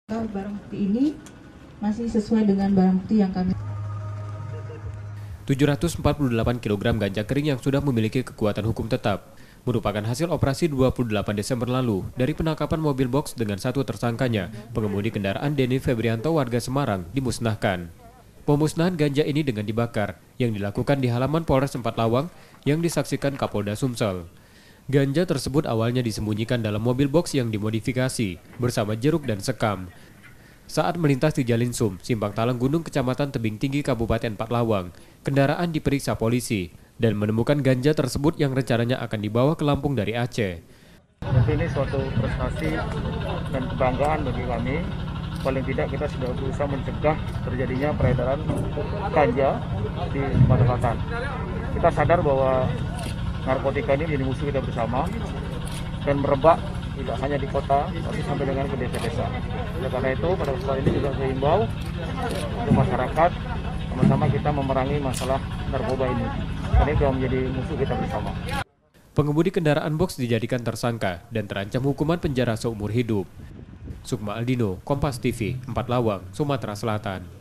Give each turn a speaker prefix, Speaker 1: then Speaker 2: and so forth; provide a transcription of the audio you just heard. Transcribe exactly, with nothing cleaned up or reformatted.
Speaker 1: Barang bukti ini masih sesuai dengan barang bukti yang kami.
Speaker 2: tujuh ratus empat puluh delapan kilogram ganja kering yang sudah memiliki kekuatan hukum tetap merupakan hasil operasi dua puluh delapan Desember lalu dari penangkapan mobil box dengan satu tersangkanya, pengemudi kendaraan Denny Febrianto warga Semarang, dimusnahkan. Pemusnahan ganja ini dengan dibakar yang dilakukan di halaman Polres Empat Lawang yang disaksikan Kapolda Sumsel. Ganja tersebut awalnya disembunyikan dalam mobil box yang dimodifikasi bersama jeruk dan sekam. Saat melintas di Jalin Sum, Simpang Talang Gunung, Kecamatan Tebing Tinggi, Kabupaten Empat Lawang, kendaraan diperiksa polisi dan menemukan ganja tersebut yang rencananya akan dibawa ke Lampung dari Aceh.
Speaker 3: Ini suatu prestasi dan kebanggaan bagi kami. Paling tidak kita sudah berusaha mencegah terjadinya peredaran ganja di Sumatera Selatan. Kita sadar bahwa narkotika ini menjadi musuh kita bersama dan merebak tidak hanya di kota, tapi sampai dengan ke desa-desa. Oleh karena itu, pada kesempatan ini juga saya himbau untuk masyarakat sama-sama kita memerangi masalah narkoba ini. Karena itu menjadi musuh kita bersama.
Speaker 2: Pengemudi kendaraan box dijadikan tersangka dan terancam hukuman penjara seumur hidup. Sukma Aldino, Kompas T V, Empat Lawang, Sumatera Selatan.